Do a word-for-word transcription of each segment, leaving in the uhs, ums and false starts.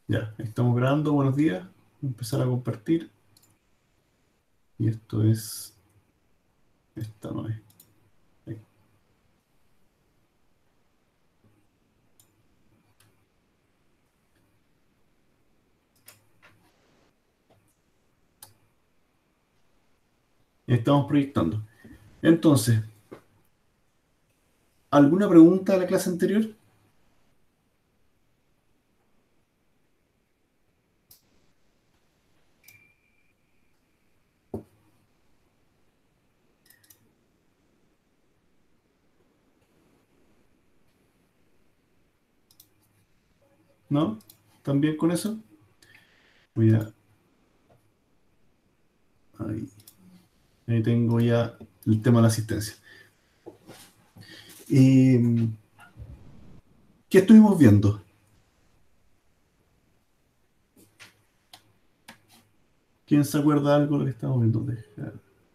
Ya, estamos grabando, buenos días. Voy a empezar a compartir. Y esto es... Esta no es. Ahí. Estamos proyectando. Entonces, ¿alguna pregunta de la clase anterior? ¿No? ¿También con eso? Voy a... Ahí. Ahí tengo ya el tema de la asistencia. Y, ¿qué estuvimos viendo? ¿Quién se acuerda algo de lo que estamos viendo? Deja-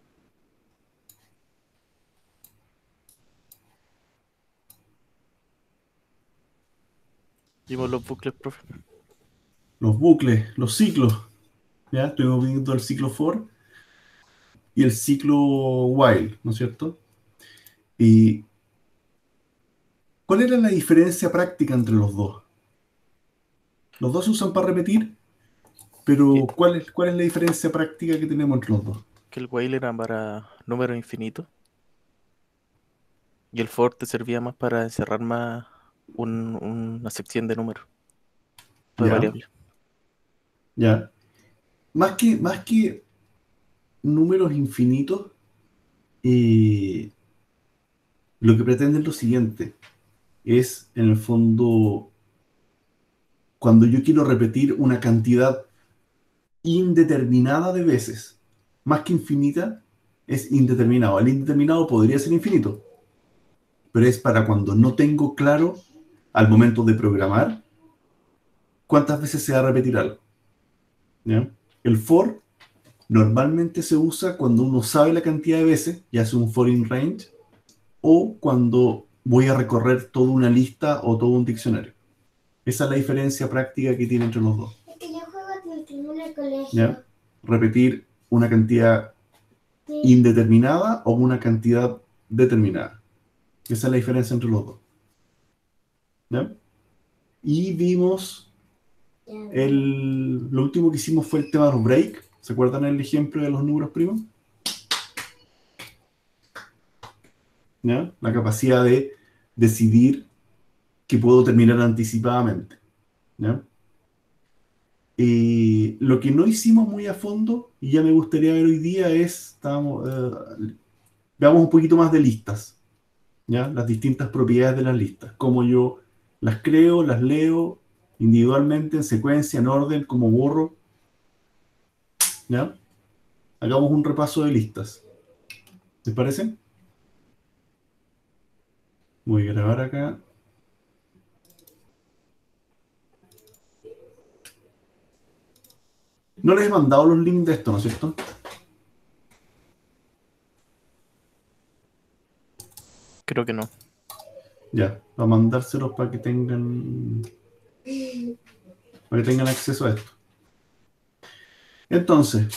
Vimos los bucles, profe. Los bucles, los ciclos. ¿Ya? Estuvimos viendo el ciclo for y el ciclo while, ¿no es cierto? ¿Y cuál era la diferencia práctica entre los dos? Los dos se usan para repetir, Que, pero ¿cuál es, cuál es la diferencia práctica que tenemos entre los dos? que el while era para números infinitos y el for te servía más para encerrar más un- una sección de números, no de Ya, variables. ya. Más que, más que números infinitos, eh, lo que pretende es lo siguiente. Es, en el fondo, cuando yo quiero repetir una cantidad indeterminada de veces, más que infinita, es indeterminado. El indeterminado podría ser infinito, pero es para cuando no tengo claro, al momento de programar, cuántas veces se va a repetir algo. ¿Ya? El for normalmente se usa cuando uno sabe la cantidad de veces, ya sea un for in range, o cuando voy a recorrer toda una lista o todo un diccionario. Esa es la diferencia práctica que tiene entre los dos. Es que yo juego Tiltín en el colegio. ¿Ya? Repetir una cantidad Sí. indeterminada o una cantidad determinada. Esa es la diferencia entre los dos. ¿Ya? Y vimos, el, lo último que hicimos fue el tema de los break. ¿Se acuerdan el ejemplo de los números primos? ¿Ya? La capacidad de decidir que puedo terminar anticipadamente. ¿Ya? Y lo que no hicimos muy a fondo, y ya me gustaría ver hoy día, es, estábamos, eh, veamos un poquito más de listas, ¿ya? Las distintas propiedades de las listas, cómo yo las creo, las leo individualmente, en secuencia, en orden, cómo borro, ¿ya? Hagamos un repaso de listas. ¿Les parece? Voy a grabar acá. No les he mandado los links de esto, ¿no es cierto? Creo que no. Ya, a mandárselos para que tengan para que tengan acceso a esto. Entonces,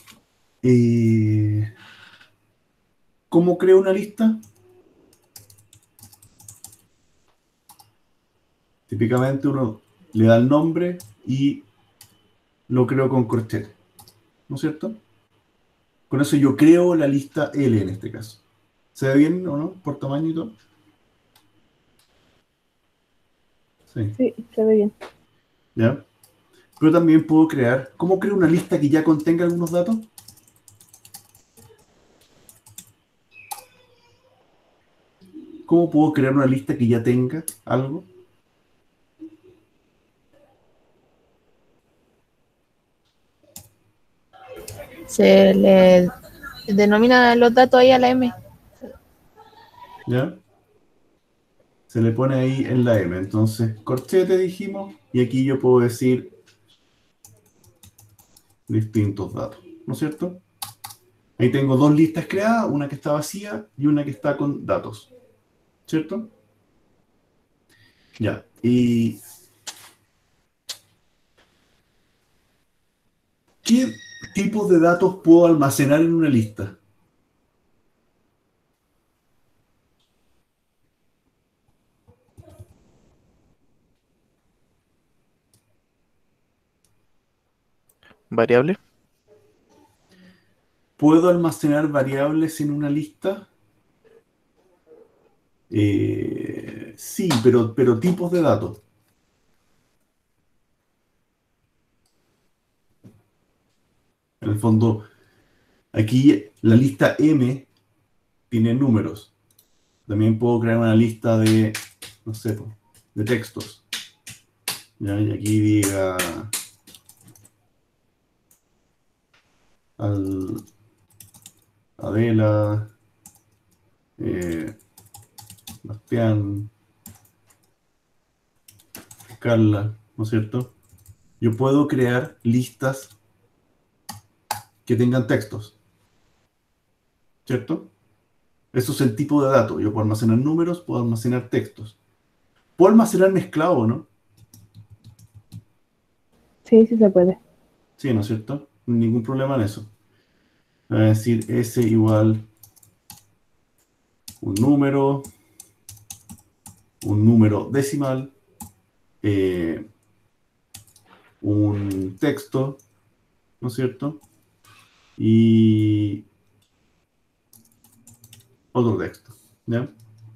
eh, ¿cómo creo una lista? Típicamente uno le da el nombre y lo creo con corchete, ¿no es cierto? Con eso yo creo la lista L en este caso. ¿Se ve bien o no? Por tamaño y todo. Sí, Sí, se ve bien. ¿ya? Pero también puedo crear, ¿cómo creo una lista que ya contenga algunos datos? ¿Cómo puedo crear una lista que ya tenga algo? Se le denomina los datos ahí a la M. ¿Ya? Se le pone ahí en la M. Entonces, corchete dijimos, y aquí yo puedo decir distintos datos, ¿no es cierto? Ahí tengo dos listas creadas, una que está vacía y una que está con datos, ¿cierto? Ya, y ¿Qué tipos de datos puedo almacenar en una lista? ¿Variable? ¿Puedo almacenar variables en una lista? Eh, sí, pero, pero tipos de datos. En el fondo, aquí la lista M tiene números. También puedo crear una lista de, no sé, po, de textos. ¿Ya? Y aquí diga al, Adela, eh, Bastián, Carla, ¿no es cierto? Yo puedo crear listas que tengan textos, ¿cierto? Eso es el tipo de dato. Yo puedo almacenar números, puedo almacenar textos. Puedo almacenar mezclado, ¿no? Sí, sí se puede. Sí, ¿no es cierto? Ningún problema en eso. Voy a decir S igual un número, un número decimal, eh, un texto, ¿no es cierto? Y otro texto, ¿ya?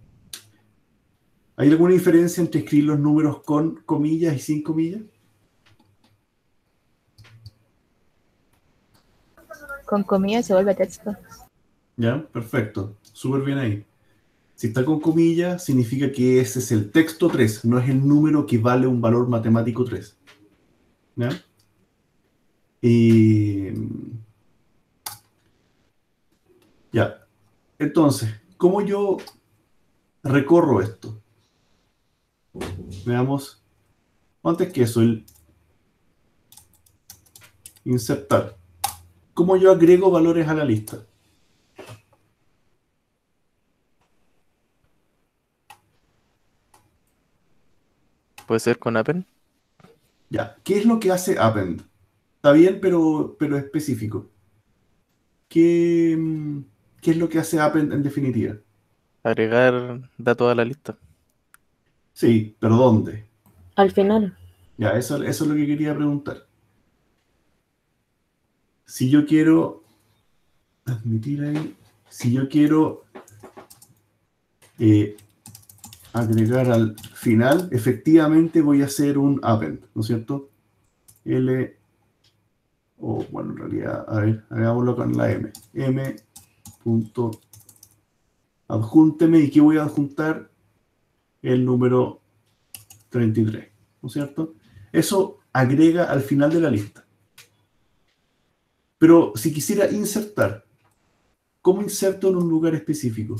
¿Hay alguna diferencia entre escribir los números con comillas y sin comillas? Con comillas se vuelve texto. ¿Ya? Perfecto. Súper bien ahí. Si está con comillas, significa que ese es el texto tres, no es el número que vale un valor matemático tres. ¿Ya? Y... Ya. Entonces, ¿cómo yo recorro esto? Veamos. Antes que eso, el insertar. ¿Cómo yo agrego valores a la lista? Puede ser con append. Ya. ¿Qué es lo que hace append? Está bien, pero, pero específico. ¿Qué, mm, qué es lo que hace append en definitiva? Agregar datos a la lista. Sí, pero ¿dónde? Al final. Ya, eso, eso es lo que quería preguntar. Si yo quiero admitir ahí, si yo quiero eh, agregar al final, efectivamente voy a hacer un append, ¿no es cierto? L, o bueno, en realidad, a ver, hagámoslo con la M. M punto adjúnteme, ¿y qué voy a adjuntar? El número treinta y tres, ¿no es cierto? Eso agrega al final de la lista. Pero si quisiera insertar, ¿cómo inserto en un lugar específico?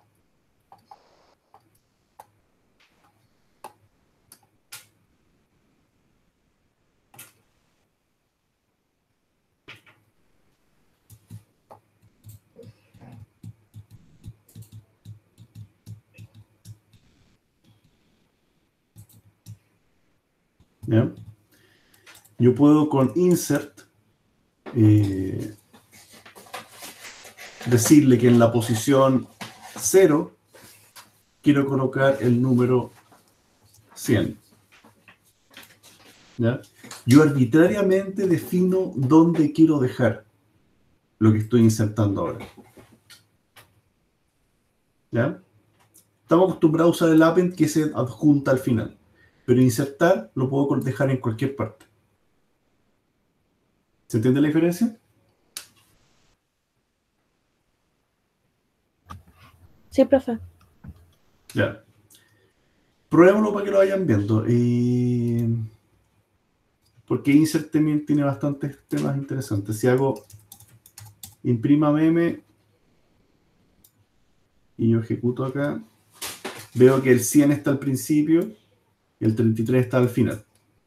¿Ya? Yo puedo con insert eh, decirle que en la posición cero quiero colocar el número cien. ¿Ya? Yo arbitrariamente defino dónde quiero dejar lo que estoy insertando ahora. ¿Ya? Estamos acostumbrados a usar el append que se adjunta al final, pero insertar lo puedo dejar en cualquier parte. ¿Se entiende la diferencia? Sí, profe. Ya. Probémoslo para que lo vayan viendo. Eh, porque insert también tiene bastantes temas interesantes. Si hago imprima meme y yo ejecuto acá, veo que el cien está al principio y el treinta y tres está al final.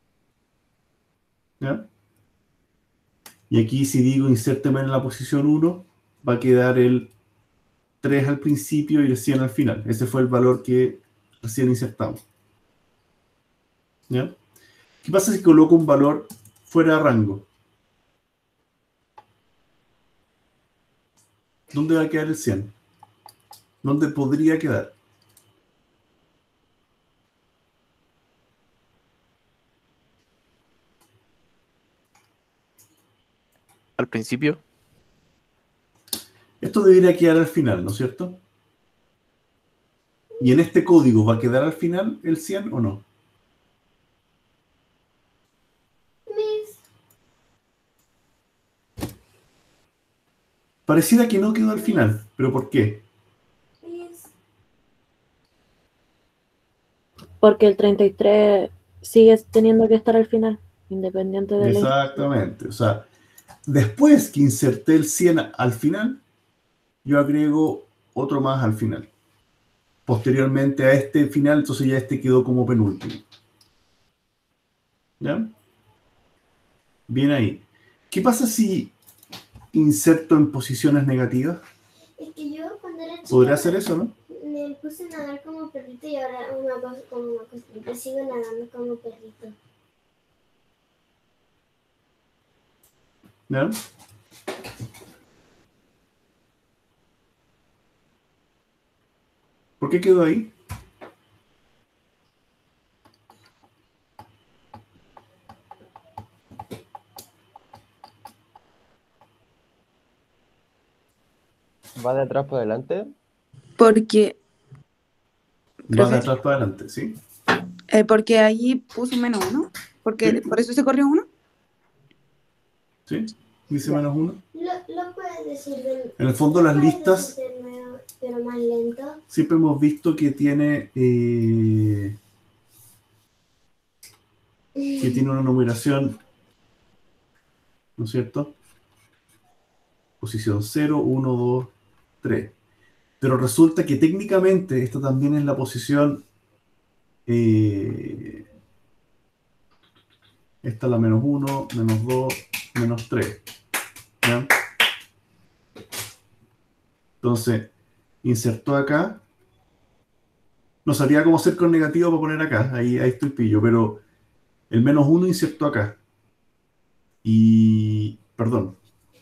¿Ya? Y aquí si digo insérteme en la posición uno, va a quedar el tres al principio y el cien al final. Ese fue el valor que recién insertamos. ¿Ya? ¿Qué pasa si coloco un valor fuera de rango? ¿Dónde va a quedar el cien? ¿Dónde podría quedar? Al principio, Esto debería quedar al final, ¿no es cierto? ¿Y en este código va a quedar al final el cien o no? Miss, Pareciera que no quedó al final, pero ¿por qué? miss. Porque el treinta y tres sigue teniendo que estar al final, independiente de la... Exactamente. O sea, después que inserté el cien al final, yo agrego otro más al final. Posteriormente a este final, entonces ya este quedó como penúltimo. ¿Ya? Bien ahí. ¿Qué pasa si inserto en posiciones negativas? Es que yo cuando era chica ¿Podría hacer eso, no? me puse a nadar como perrito y ahora una cosa como una costumbre. Sigo nadando como perrito. ¿Ya? ¿Por qué quedó ahí? Va de atrás para adelante. Porque, Va de profe, atrás para adelante, ¿sí? eh, porque ahí puso menos uno. Porque Sí. por eso se corrió uno. ¿Sí? Dice Ya. menos uno. Lo, lo puedes decir de En el fondo lo las puedes listas decir de nuevo, pero más lento. siempre hemos visto que tiene eh, que tiene una numeración, ¿no es cierto? Posición cero, uno, dos, tres. Pero resulta que técnicamente esta también es la posición, eh, esta es la menos uno, menos dos, menos tres. ¿Ya? Entonces, insertó acá. No sabría cómo hacer con negativo para poner acá. Ahí, ahí estoy pillo, pero el menos uno insertó acá. Y, perdón,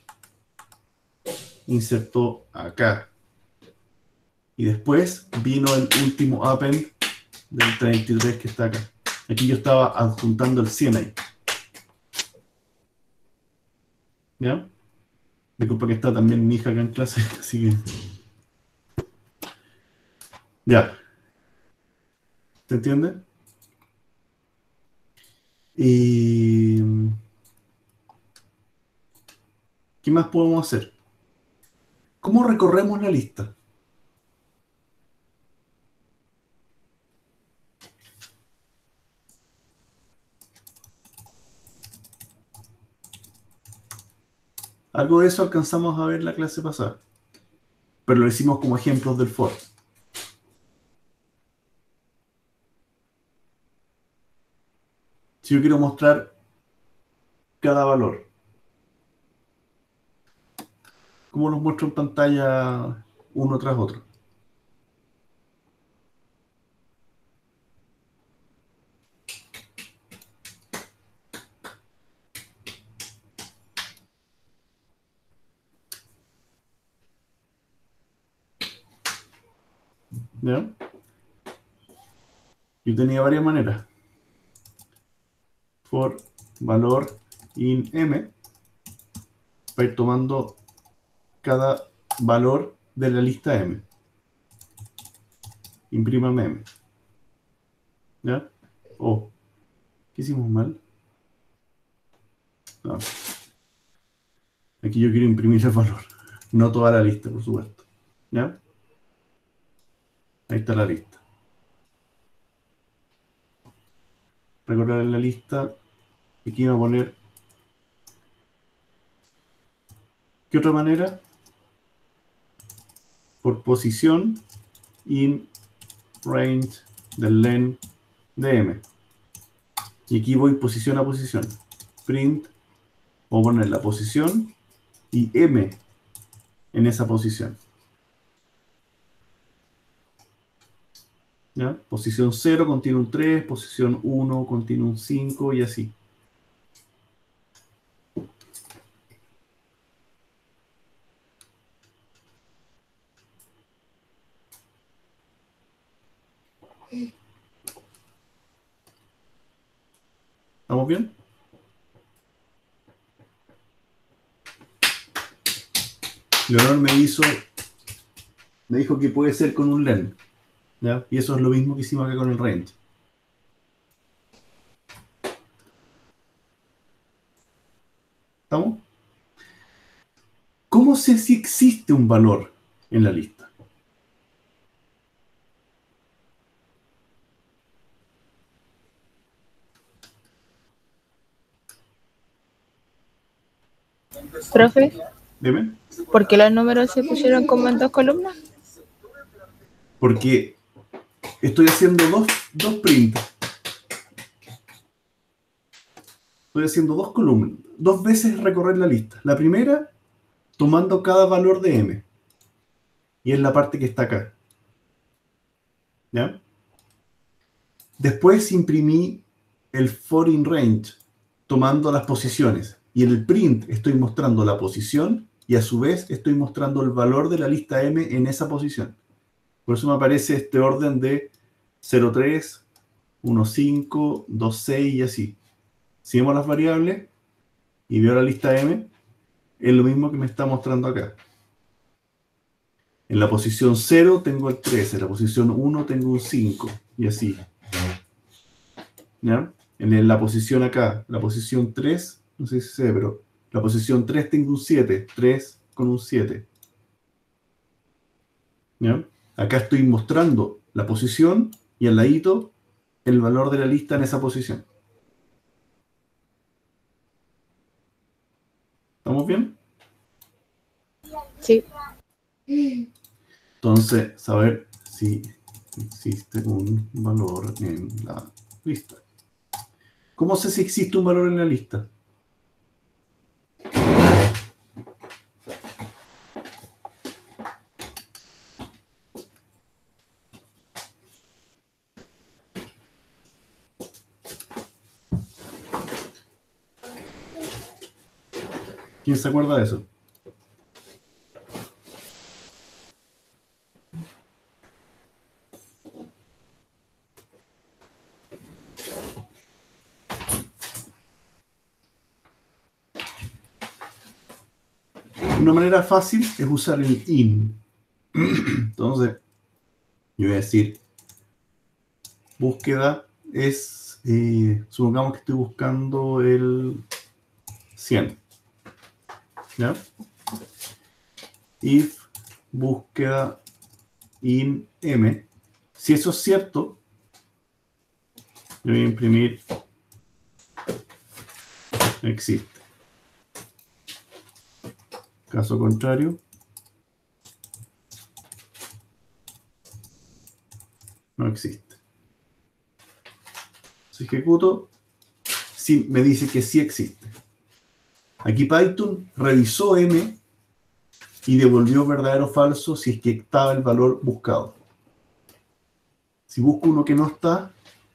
insertó acá. Y después vino el último append del treinta y tres que está acá. Aquí yo estaba adjuntando el cien ahí. ¿Ya? Disculpa que está también mi hija acá en clase, así que... Ya. ¿Se entiende? Y... ¿qué más podemos hacer? ¿Cómo recorremos la lista? Algo de eso alcanzamos a ver la clase pasada, pero lo hicimos como ejemplos del for. Si yo quiero mostrar cada valor, ¿cómo los muestro en pantalla uno tras otro? ¿Ya? Yo tenía varias maneras. For valor in m, para ir tomando cada valor de la lista m. Imprímame m. ¿Ya? Oh, ¿qué hicimos mal? No. Aquí yo quiero imprimir el valor, no toda la lista, por supuesto. ¿Ya? Ahí está la lista. Recorrer la lista. Aquí voy a poner... ¿qué otra manera? Por posición in range del len de m. Y aquí voy posición a posición. Print, voy a poner la posición y m en esa posición. ¿Ya? Posición cero contiene un tres, posición uno contiene un cinco y así. ¿Estamos bien? Leonor me hizo, me dijo que puede ser con un len, ¿ya? Y eso es lo mismo que hicimos acá con el range. ¿Estamos? ¿Cómo sé si existe un valor en la lista? Profe, Dime. ¿por qué los números se pusieron como en dos columnas? Porque estoy haciendo dos, dos prints. Estoy haciendo dos columnas, dos veces recorrer la lista. La primera, tomando cada valor de M. Y es la parte que está acá. ¿Ya? Después imprimí el for in range, tomando las posiciones. Y en el print estoy mostrando la posición y a su vez estoy mostrando el valor de la lista M en esa posición. Por eso me aparece este orden de cero tres, uno cinco, dos seis y así. Si vemos las variables y veo la lista M, es lo mismo que me está mostrando acá. En la posición cero tengo el tres, en la posición uno tengo un cinco y así. ¿Ya? En la posición acá, la posición tres, no sé si se ve, pero la posición tres tengo un siete, tres con un siete. ¿Ya? Acá estoy mostrando la posición y al ladito el valor de la lista en esa posición. ¿Estamos bien? Sí. Entonces, saber si existe un valor en la lista. ¿Cómo sé si existe un valor en la lista? ¿Quién se acuerda de eso? Una manera fácil es usar el in. Entonces, yo voy a decir, búsqueda es, eh, supongamos que estoy buscando el cien. ¿Ya? If búsqueda in M. Si eso es cierto, yo voy a imprimir existe. Caso contrario, no existe. Si ejecuto, sí, me dice que sí existe. Aquí Python revisó M y devolvió verdadero o falso si es que estaba el valor buscado. Si busco uno que no está,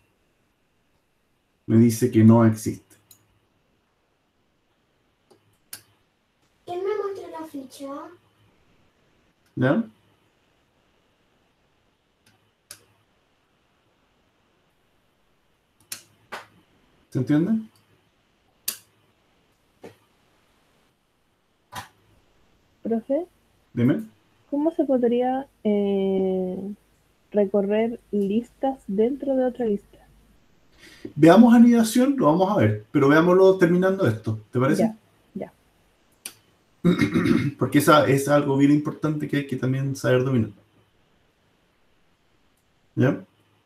me dice que no existe. ¿Quién me muestra la ficha? ¿Ya? ¿Se entiende? Profe, Dime. ¿cómo se podría eh, recorrer listas dentro de otra lista? Veamos anidación, lo vamos a ver, pero veámoslo terminando esto, ¿te parece? Ya, ya. Porque esa es algo bien importante que hay que también saber dominar. ¿Ya?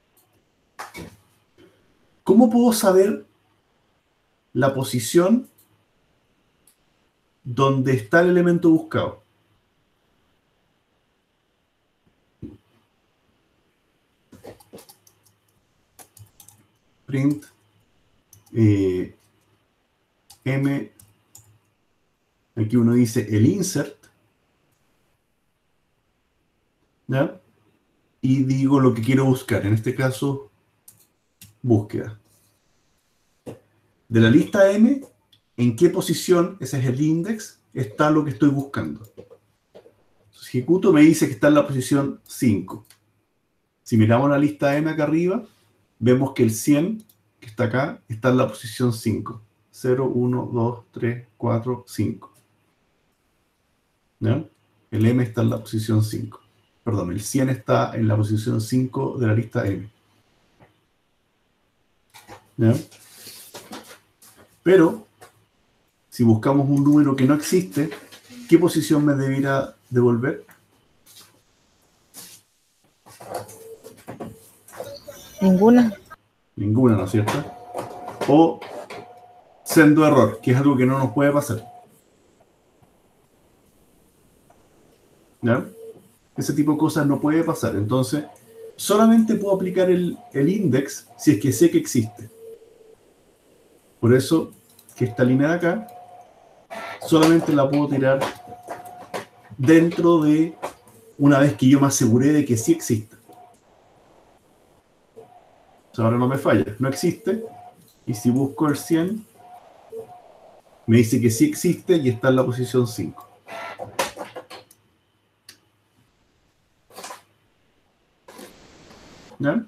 ¿Cómo puedo saber la posición donde está el elemento buscado? Print eh, M, aquí uno dice el insert, ¿ya? Y digo lo que quiero buscar, en este caso, búsqueda. De la lista M, ¿en qué posición, ese es el index, está lo que estoy buscando? Entonces, ejecuto, me dice que está en la posición cinco. Si miramos la lista M acá arriba, vemos que el cien que está acá, está en la posición cinco. cero, uno, dos, tres, cuatro, cinco. ¿Ya? El M está en la posición cinco. Perdón, el cien está en la posición cinco de la lista M. ¿Ya? Pero, si buscamos un número que no existe, ¿qué posición me debiera devolver? Ninguna. Ninguna, ¿no es cierto? O sendo error, que es algo que no nos puede pasar. ¿Ya? Ese tipo de cosas no puede pasar. Entonces, solamente puedo aplicar el, el index si es que sé que existe. Por eso, que esta línea de acá, solamente la puedo tirar dentro de una vez que yo me aseguré de que sí existe. O sea, ahora no me falla, no existe. Y si busco el cien, me dice que sí existe y está en la posición cinco. ¿Ya?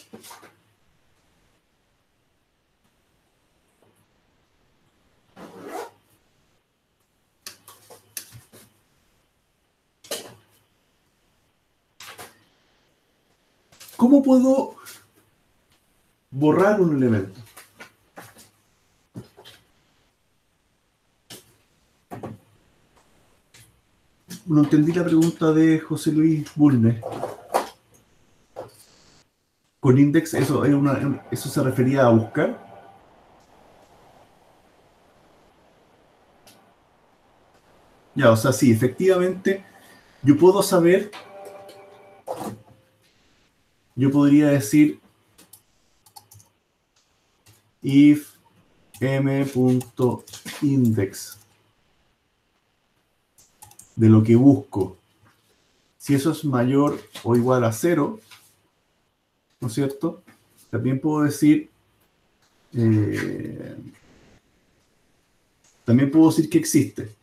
¿Cómo puedo borrar un elemento? No entendí la pregunta de José Luis Bulnes. Con index, eso, es una, eso se refería a buscar. Ya, o sea, sí, efectivamente, yo puedo saber, yo podría decir if m.index de lo que busco, si eso es mayor o igual a cero, ¿no es cierto? También puedo decir, eh, también puedo decir que existe.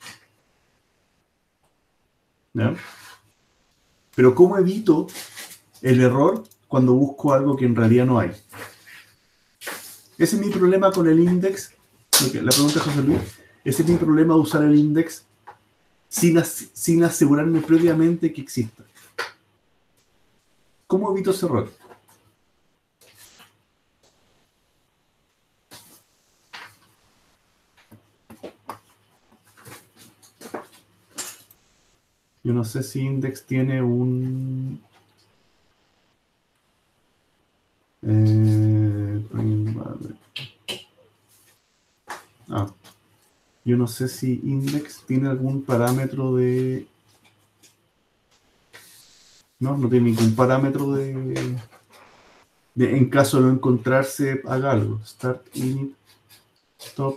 ¿Ya? Pero ¿cómo evito el error cuando busco algo que en realidad no hay? Ese es mi problema con el index. La pregunta de José Luis. Ese es mi problema de usar el index sin, as sin asegurarme previamente que exista. ¿Cómo evito ese error? Yo no sé si index tiene un... Eh, ah, yo no sé si index tiene algún parámetro de... No, no tiene ningún parámetro de... de en caso de no encontrarse, haga algo. Start, init, stop.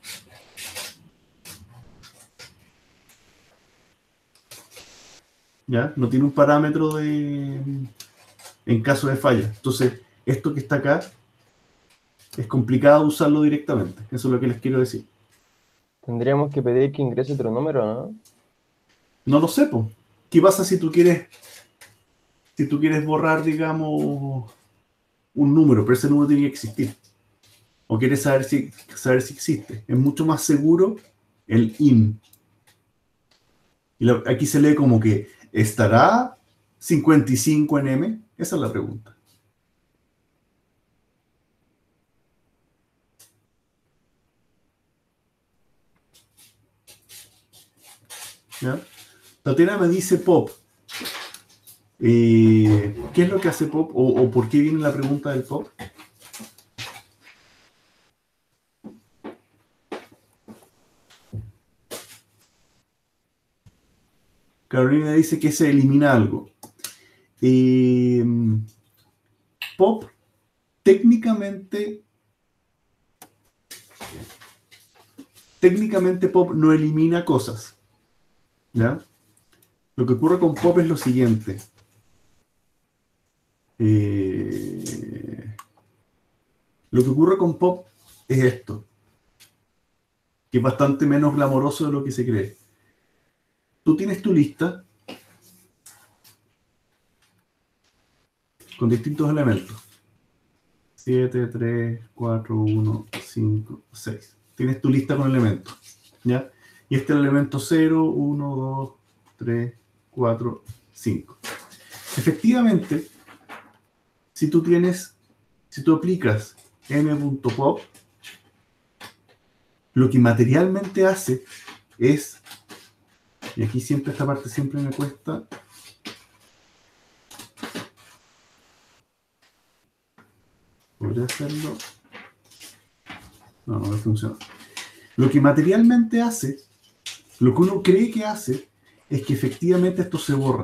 ¿Ya? No tiene un parámetro de... en caso de falla. Entonces, esto que está acá es complicado usarlo directamente. Eso es lo que les quiero decir. Tendríamos que pedir que ingrese otro número, ¿no? No lo sé, po. ¿Qué pasa si tú quieres si tú quieres borrar, digamos, un número, pero ese número tiene que existir? O quieres saber si, saber si existe. Es mucho más seguro el in. Y lo, aquí se lee como que ¿estará cincuenta y cinco en M? Esa es la pregunta. ¿Ya? Tatiana me dice pop. Eh, ¿Qué es lo que hace pop? ¿O, o por qué viene la pregunta del pop? Carolina dice que se elimina algo. Eh, pop, técnicamente, técnicamente pop no elimina cosas. ¿Ya? Lo que ocurre con pop es lo siguiente. Eh, lo que ocurre con pop es esto, que es bastante menos glamoroso de lo que se cree. Tú tienes tu lista con distintos elementos. siete, tres, cuatro, uno, cinco, seis. Tienes tu lista con elementos, ¿ya? Y este es el elemento cero, uno, dos, tres, cuatro, cinco. Efectivamente, si tú tienes, si tú aplicas m.pop, lo que materialmente hace es, y aquí siempre esta parte siempre me cuesta, podría hacerlo, no, no me funciona. Lo que materialmente hace, lo que uno cree que hace, es que efectivamente esto se borra,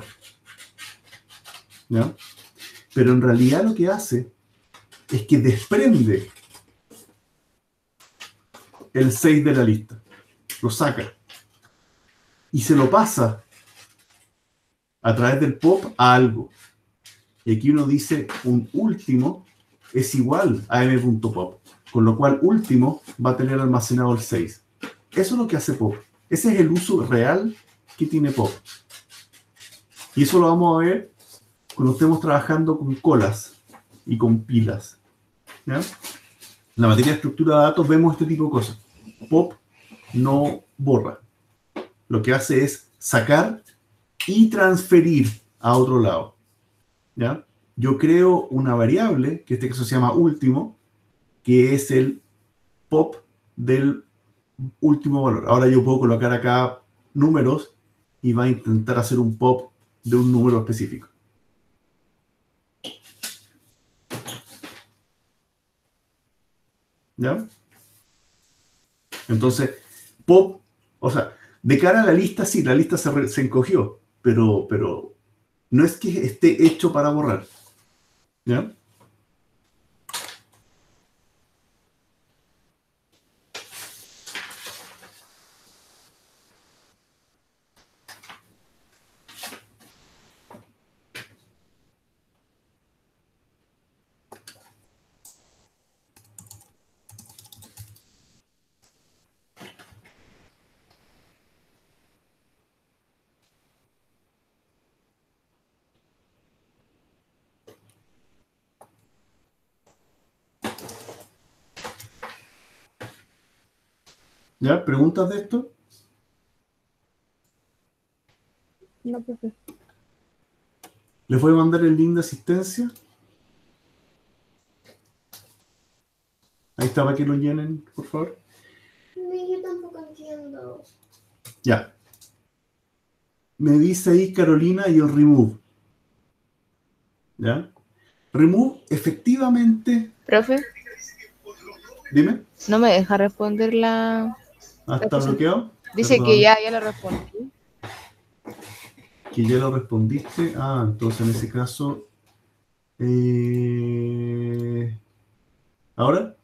¿ya? Pero en realidad lo que hace es que desprende el seis de la lista, lo saca y se lo pasa a través del pop a algo. Y aquí uno dice un último es igual a m.pop, con lo cual último va a tener almacenado el seis. Eso es lo que hace pop. Ese es el uso real que tiene pop. Y eso lo vamos a ver cuando estemos trabajando con colas y con pilas, ¿ya? En la materia de estructura de datos vemos este tipo de cosas. Pop no borra. Lo que hace es sacar y transferir a otro lado, ¿ya? Yo creo una variable, que en este caso se llama último, que es el pop del último valor. Ahora yo puedo colocar acá números y va a intentar hacer un pop de un número específico. ¿Ya? Entonces, pop, o sea, de cara a la lista, sí, la lista se, re, se encogió, pero, pero no es que esté hecho para borrar. ¿Ya? ¿Ya? ¿Preguntas de esto? No, profe. ¿Les voy a mandar el link de asistencia? Ahí está, para que lo llenen, por favor. No, yo tampoco entiendo. Ya. Me dice ahí Carolina y el remove. ¿Ya? Remove, efectivamente... Profe, Dime. no me deja responder la... Ah, ¿está bloqueado? Dice Perdón. que ya, ya lo respondí. Que ya lo respondiste. Ah, entonces en ese caso... Eh... ¿Ahora?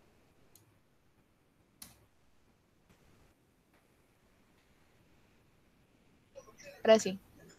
Ahora sí.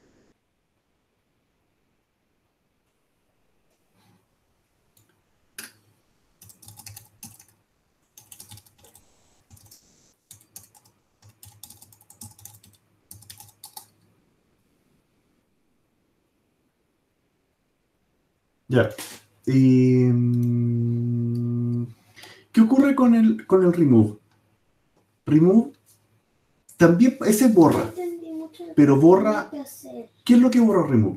Ya. Y, mm, ¿qué ocurre con el, con el remove? Remove también, ese No borra, entendí mucho lo pero que borra... tengo que hacer. ¿Qué es lo que borra remove?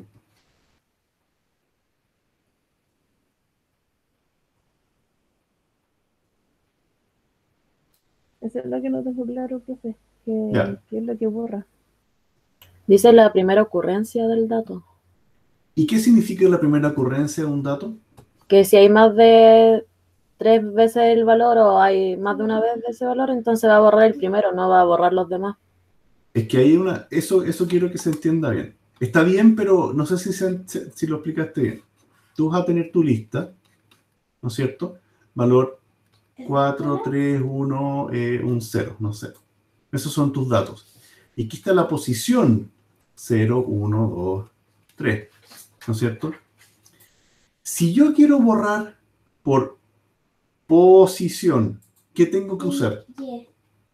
Eso es lo que no tengo claro, profe. ¿Qué, Ya. qué es lo que borra? Dice la primera ocurrencia del dato. ¿Y qué significa la primera ocurrencia de un dato? Que si hay más de tres veces el valor o hay más de una vez de ese valor, entonces va a borrar el primero, no va a borrar los demás. Es que hay una... Eso, eso quiero que se entienda bien. Está bien, pero no sé si, se- si lo explicaste bien. Tú vas a tener tu lista, ¿no es cierto? Valor cuatro, tres, uno, eh, un cero, no sé. Esos son tus datos. Y aquí está la posición cero, uno, dos, tres, ¿no es cierto? Si yo quiero borrar por posición, ¿qué tengo que usar? Yeah.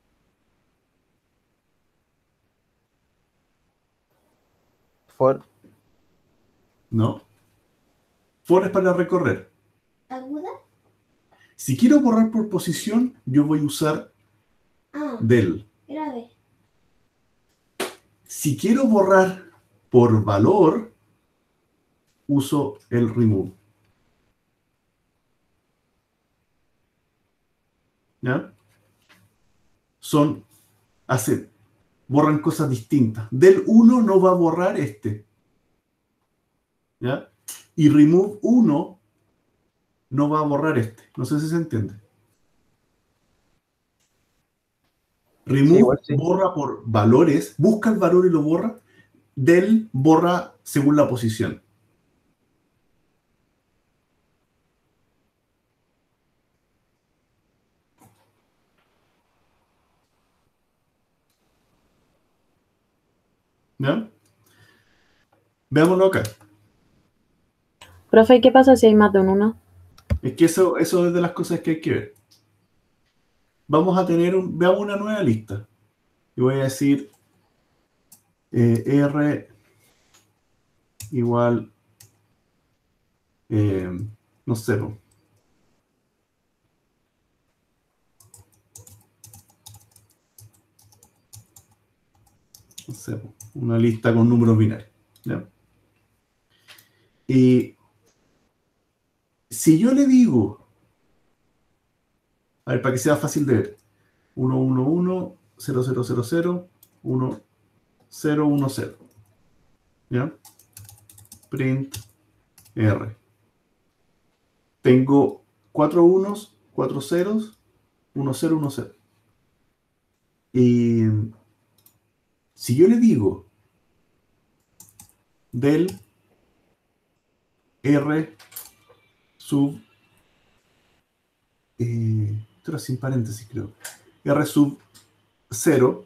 For, ¿No? For es para recorrer. ¿Aguda? Si quiero borrar por posición, yo voy a usar Ah, del. era de. Si quiero borrar por valor, uso el remove. ¿Ya? Son, hace, borran cosas distintas. Del uno no va a borrar este. ¿Ya? Y remove uno no va a borrar este. No sé si se entiende. Remove Sí, igual sí. borra por valores, busca el valor y lo borra. Del borra según la posición. ¿Ya? Veámoslo acá. Profe, ¿qué pasa si hay más de un uno? Es que eso, eso es de las cosas que hay que ver. Vamos a tener un, veamos una nueva lista. Y voy a decir eh, R igual, eh, no sé, po. no sé, po, una lista con números binarios. ¿Ya? Y si yo le digo, a ver, para que sea fácil de ver, uno uno uno, cero cero cero cero, uno cero uno cero. ¿Ya? Print R. Tengo cuatro unos, cuatro ceros, uno cero uno cero. Y si yo le digo del R sub, eh, esto era sin paréntesis creo, R sub cero,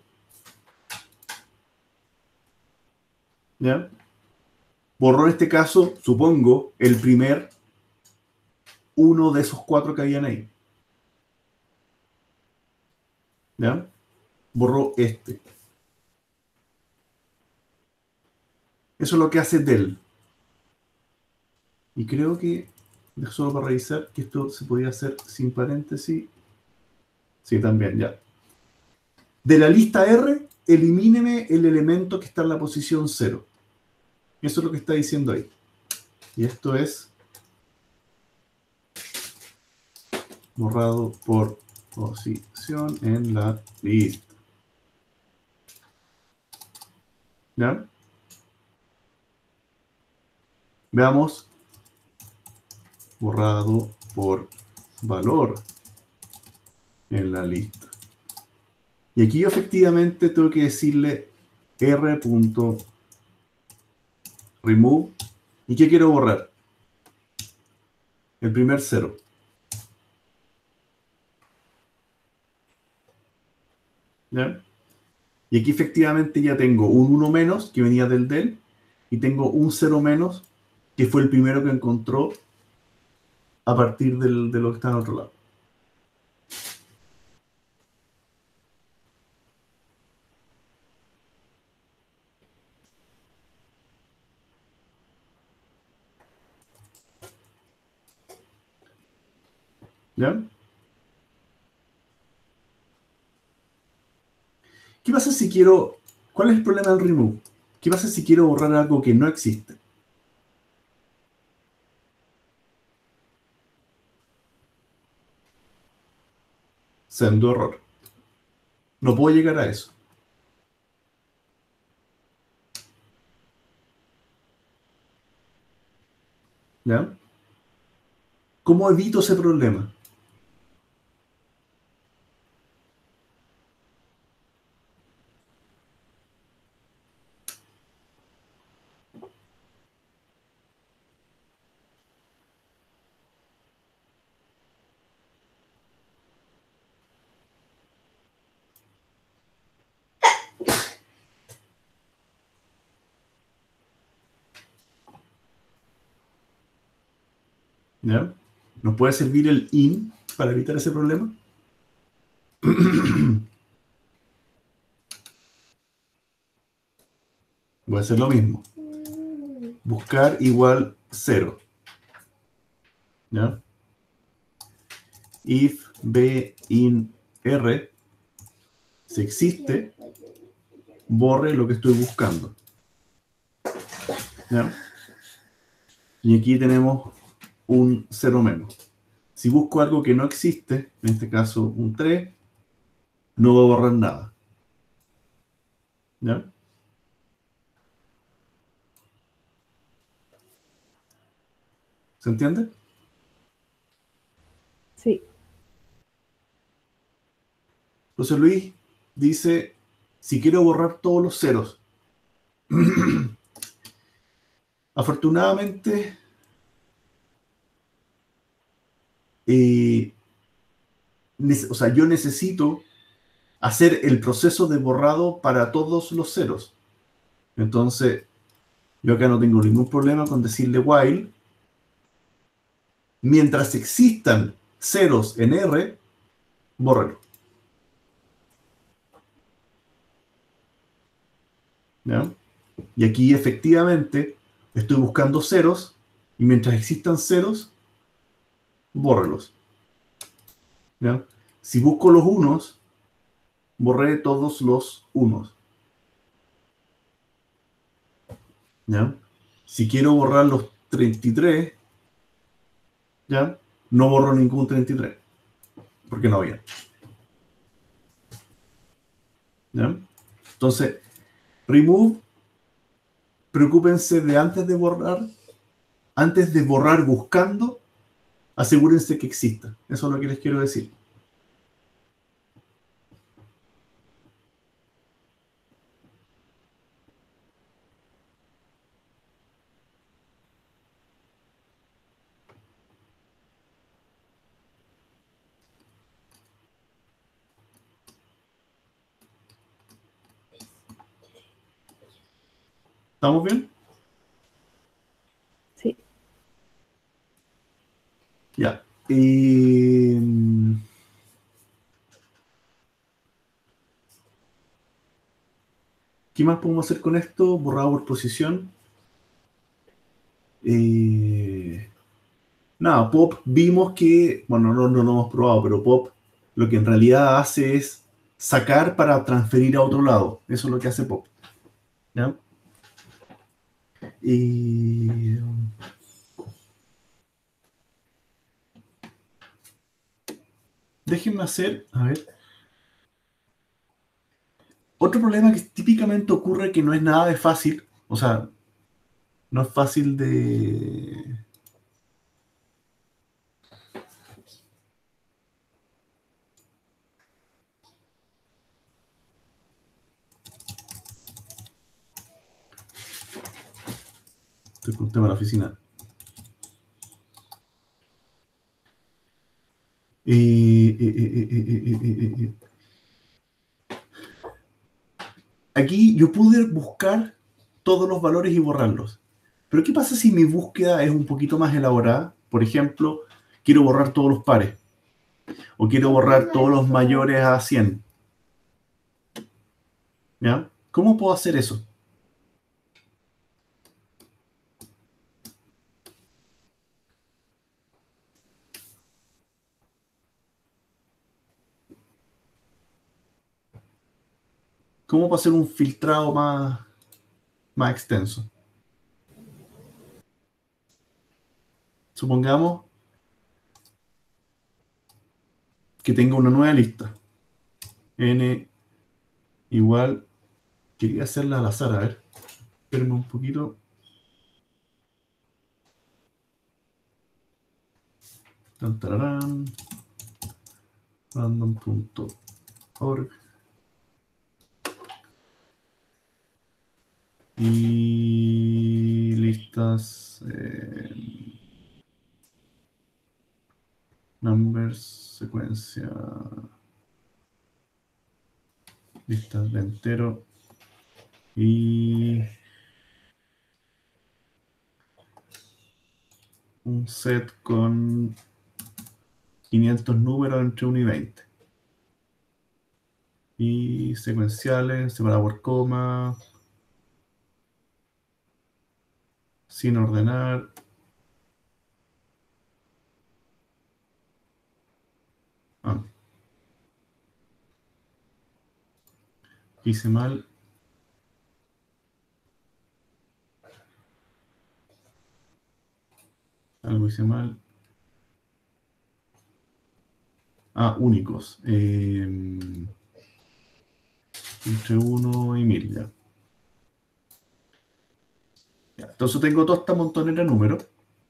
¿ya? Borró en este caso, supongo, el primer uno de esos cuatro que habían ahí. ¿Ya? Borró este. Eso es lo que hace del. Y creo que, solo para revisar, que esto se podía hacer sin paréntesis. Sí, también, ya. De la lista R, elimíneme el elemento que está en la posición cero. Eso es lo que está diciendo ahí. Y esto es borrado por posición en la lista. ¿Ya? Veamos. Borrado por valor en la lista. Y aquí yo efectivamente tengo que decirle r.remove. ¿Y qué quiero borrar? El primer cero. ¿Ya? Y aquí efectivamente ya tengo un uno menos que venía del del y tengo un cero menos que fue el primero que encontró a partir del, de lo que está en otro lado. ¿Ya? ¿Qué pasa si quiero... ¿Cuál es el problema del remove? ¿Qué pasa si quiero borrar algo que no existe? Sendo error. No puedo llegar a eso. ¿Ya? ¿Cómo evito ese problema? ¿Ya? ¿Nos puede servir el in para evitar ese problema? Voy a hacer lo mismo. Buscar igual cero. ¿Ya? if b in r, si existe, borre lo que estoy buscando. ¿Ya? Y aquí tenemos un cero menos. Si busco algo que no existe, en este caso un tres, no va a borrar nada. ¿Ya? ¿Se entiende? Sí. José Luis dice, si quiero borrar todos los ceros. Afortunadamente, eh, o sea, yo necesito hacer el proceso de borrado para todos los ceros. Entonces, yo acá no tengo ningún problema con decirle while. Mientras existan ceros en R, bórralo. ¿Ya? Y aquí efectivamente estoy buscando ceros y mientras existan ceros, bórralos. ¿Ya? Si busco los unos, borré todos los unos. ¿Ya? Si quiero borrar los treinta y tres, ¿ya? No borro ningún treinta y tres, porque no había. ¿Ya? Entonces, remove, preocúpense de antes de borrar, antes de borrar buscando, asegúrense que exista. Eso es lo que les quiero decir. ¿Estamos bien? Sí. Ya. Y... ¿qué más podemos hacer con esto? Borrado por posición. Eh... Nada, pop vimos que, bueno, no, no lo hemos probado, pero pop lo que en realidad hace es sacar para transferir a otro lado. Eso es lo que hace pop. ¿Ya? Y... déjenme hacer, a ver. Otro problema que típicamente ocurre que no es nada de fácil, o sea, no es fácil de... Estoy con un tema de la oficina. Eh, eh, eh, eh, eh, eh, eh, eh. Aquí yo pude buscar todos los valores y borrarlos. Pero ¿qué pasa si mi búsqueda es un poquito más elaborada? Por ejemplo, quiero borrar todos los pares. O quiero borrar todos los mayores a cien. ¿Ya? ¿Cómo puedo hacer eso? ¿Cómo puedo hacer un filtrado más, más extenso? Supongamos que tengo una nueva lista. N igual, quería hacerla al azar, a ver. Espérenme un poquito. Tan, tararán. Random punto org. Y listas. Eh, numbers, secuencia. Listas de entero. Y un set con quinientos números entre uno y veinte. Y secuenciales, separado por coma, sin ordenar. Hice mal. Algo hice mal. Ah, únicos. Eh, entre uno y mil, ya. Ya. Entonces tengo toda esta montonera de números.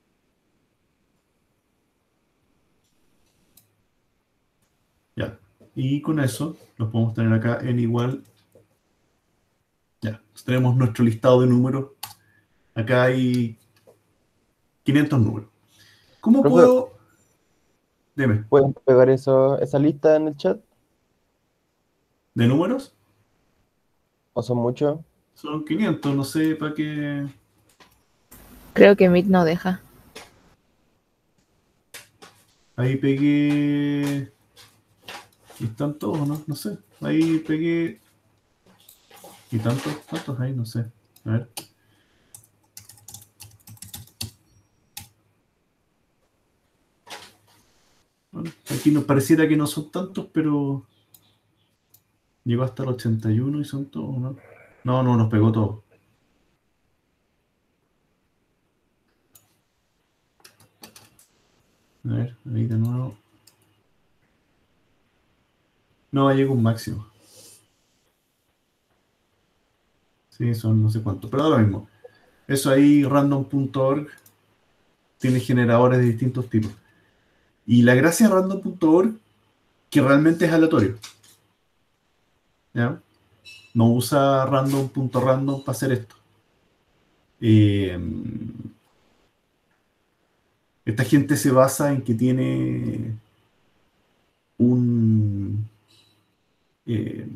Ya. Y con eso los podemos tener acá en igual. Ya. Entonces tenemos nuestro listado de números. Acá hay quinientos números. ¿Cómo Profe, puedo...? Dime. ¿pueden pegar eso, esa lista en el chat? ¿De números? ¿O son muchos? Son quinientos, no sé para qué... Creo que Meet no deja. Ahí pegué... ¿Y están todos, no? No sé. Ahí pegué... ¿Y tantos? ¿Cuántos hay? No sé. A ver. Bueno, aquí nos pareciera que no son tantos, pero... Llegó hasta el ochenta y uno y son todos, ¿no? No, no, nos pegó todo. A ver, ahí de nuevo. No, llegó un máximo. Sí, son no sé cuántos, pero ahora mismo. Eso ahí, random punto org, tiene generadores de distintos tipos. Y la gracia de random punto org, que realmente es aleatorio. ¿Ya? No usa random.random para hacer esto. Eh, esta gente se basa en que tiene un... Eh,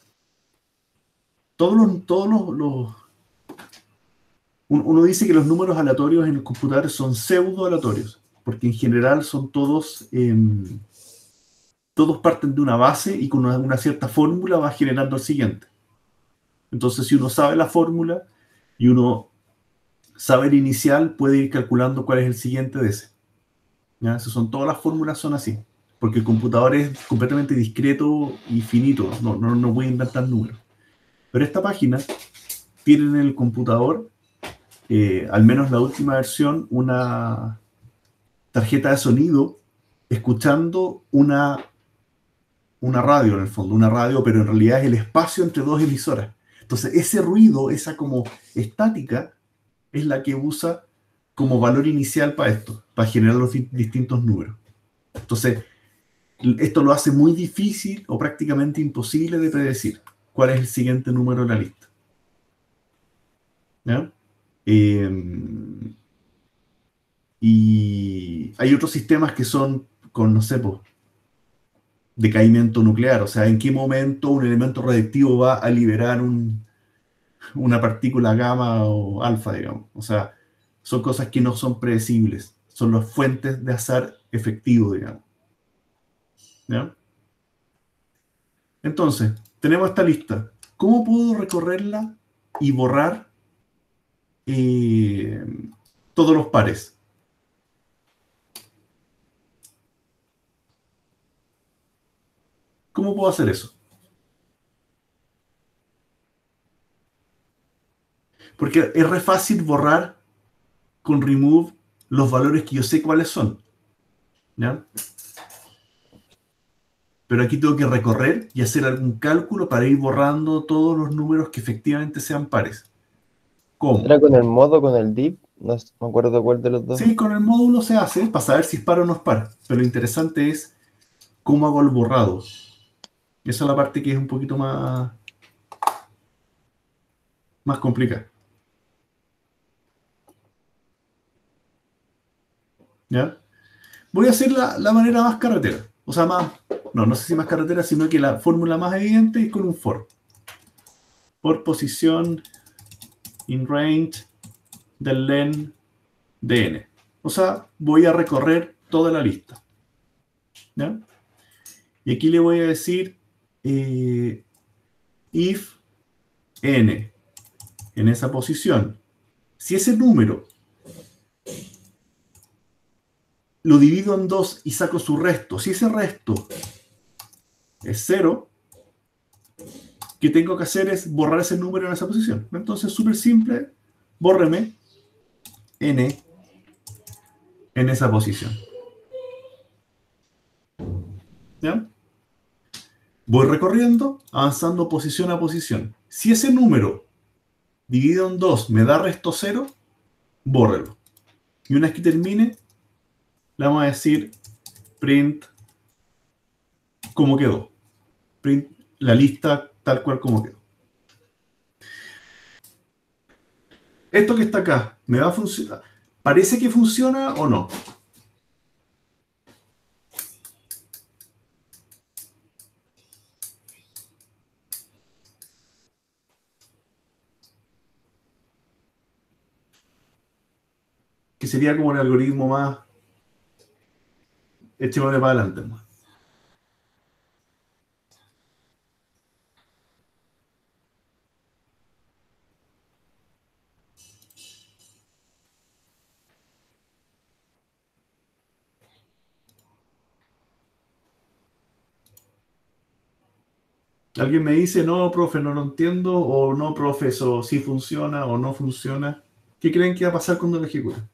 todos los... Todos los, los un- uno dice que los números aleatorios en el computador son pseudo aleatorios, porque en general son todos... em, todos parten de una base y con una, una cierta fórmula va generando el siguiente. Entonces, si uno sabe la fórmula y uno sabe el inicial, puede ir calculando cuál es el siguiente de ese. ¿Ya? Esas son, todas las fórmulas son así, porque el computador es completamente discreto y finito, no, no, no puede inventar números. Pero esta página tiene en el computador, eh, al menos la última versión, una tarjeta de sonido escuchando una una radio en el fondo, una radio, pero en realidad es el espacio entre dos emisoras. Entonces, ese ruido, esa como estática, es la que usa como valor inicial para esto, para generar los di- distintos números. Entonces, l- esto lo hace muy difícil o prácticamente imposible de predecir cuál es el siguiente número de la lista. ¿Ya? Eh, y hay otros sistemas que son con, no sé, pues, decaimiento nuclear, o sea, en qué momento un elemento radiactivo va a liberar un, una partícula gamma o alfa, digamos. O sea, son cosas que no son predecibles, son las fuentes de azar efectivo, digamos. ¿Ya? Entonces, tenemos esta lista. ¿Cómo puedo recorrerla y borrar eh, todos los pares? ¿Cómo puedo hacer eso? Porque es re fácil borrar con remove los valores que yo sé cuáles son. ¿Ya? Pero aquí tengo que recorrer y hacer algún cálculo para ir borrando todos los números que efectivamente sean pares. ¿Cómo? ¿Era con el modo, con el div? No s- me acuerdo cuál de los dos. Sí, con el módulo se hace para saber si es par o no es par. Pero lo interesante es cómo hago el borrado. Esa es la parte que es un poquito más, más complicada. ¿Ya? Voy a hacer la, la manera más carretera. O sea, más... No, no sé si más carretera, sino que la fórmula más evidente es con un for. Por posición in range del len de n. O sea, voy a recorrer toda la lista. ¿Ya? Y aquí le voy a decir eh, if n en esa posición. Si ese número lo divido en dos y saco su resto, si ese resto es cero, que tengo que hacer es borrar ese número en esa posición. Entonces, súper simple, bórreme n en esa posición. ¿Ya? Voy recorriendo, avanzando posición a posición. Si ese número dividido en dos me da resto cero, bórrelo. Y una vez que termine, le vamos a decir print como quedó. Print la lista tal cual como quedó. Esto que está acá, ¿me va a funcionar? ¿Parece que funciona o no? Que sería como un algoritmo más echémosle para adelante, ¿no? Alguien me dice, no, profe, no lo entiendo, o no, profe, eso sí funciona o no funciona. ¿Qué creen que va a pasar cuando lo ejecuten?